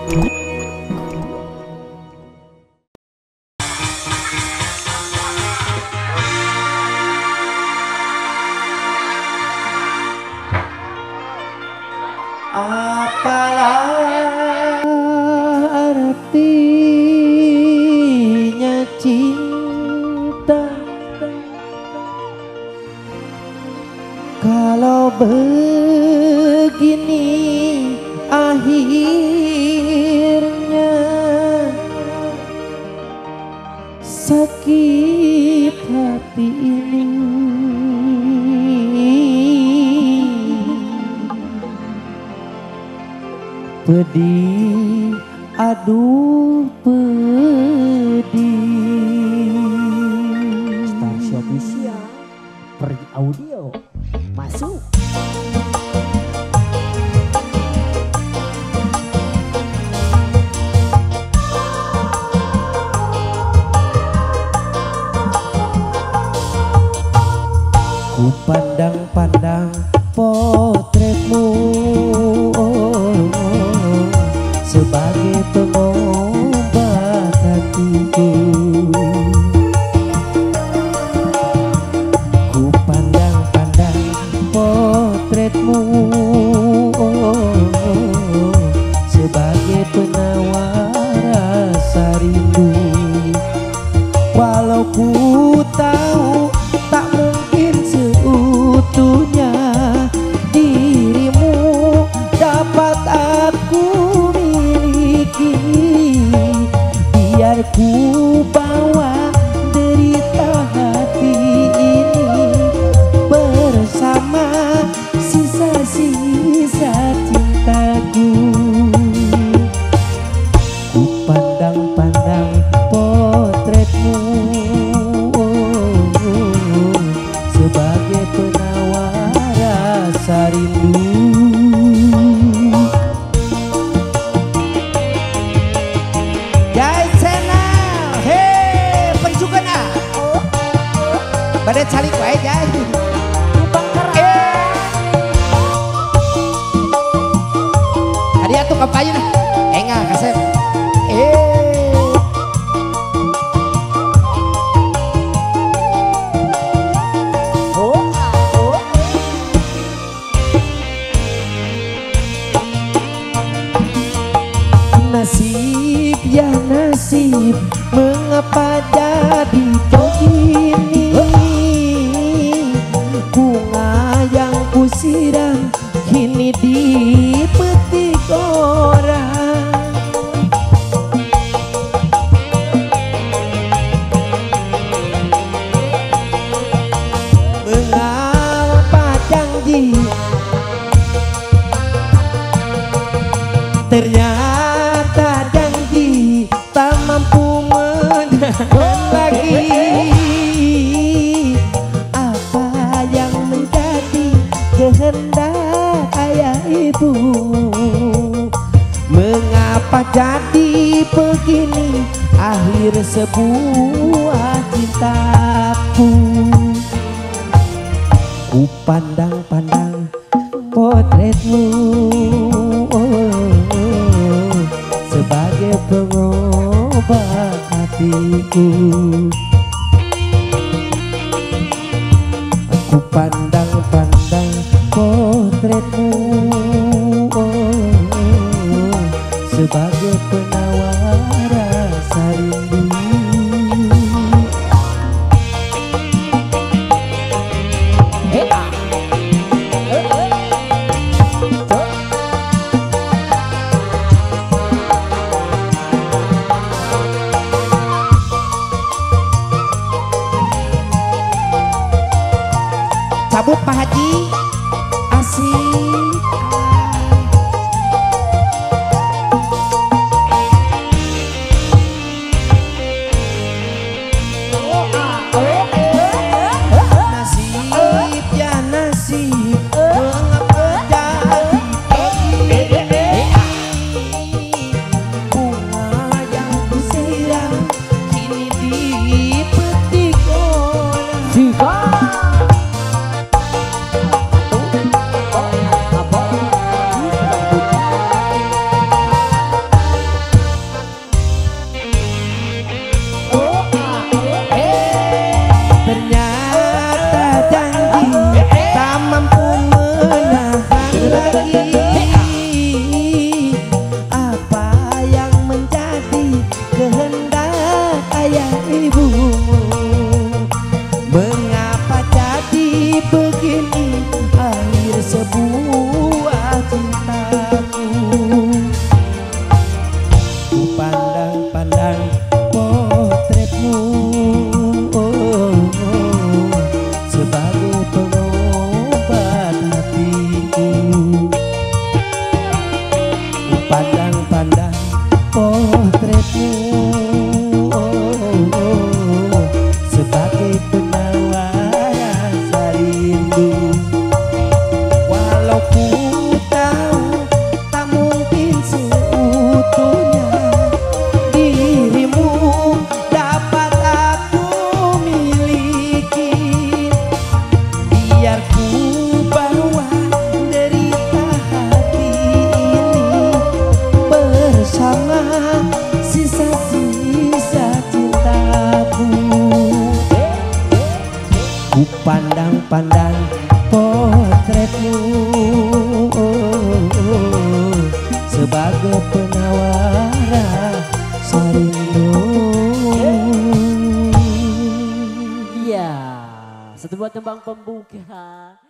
Apalah artinya cinta kalau begini akhirnya, sakit hati ini pedih, aduh pedih. Starship Official Pergi Audio masuk. Ku pandang-pandang potretmu sebagai pengobat hatiku. Ku pandang-pandang potretmu sebagai penawar rasa rindu. Walau ku tahu tak mungkin seutuhnya dirimu dapat aku miliki, biar ku bawa derita hati ini bersama sisa-sisa cintaku. Ku pandang-pandang potretmu sebagai penawar rasa rindu. Pada calik wae jai. Tadi atuh kapayu nah. Enggak kasep. Nasib ya nasib, mengapa jadi begini? Bunga yang kusiram kini dipetik orang. Mengapa janji ternyata janji tak mampu menahan lagi. Kehendak ayah ibu, mengapa jadi begini akhir sebuah cintaku. Ku pandang-pandang potretmu sebagai pengobat hatiku. Ku pandang-pandang potretmu sebagai penawar rasa rindu. Cabut Pak Haji asik. Nasib ya nasib, mengapa jadi begini? Bunga yang kusiram kini dipetik orang. pandang-pandang potretmu sebagai penawar rasa rindu. Walau ku tahu tak mungkin seutuhnya dirimu dapat aku miliki, biar ku bawa derita hati ini bersama sisa-sisa cintaku. Ku pandang-pandang potretmu sebagai penawar rasa rindu. Iya, satu buah tembang pembuka.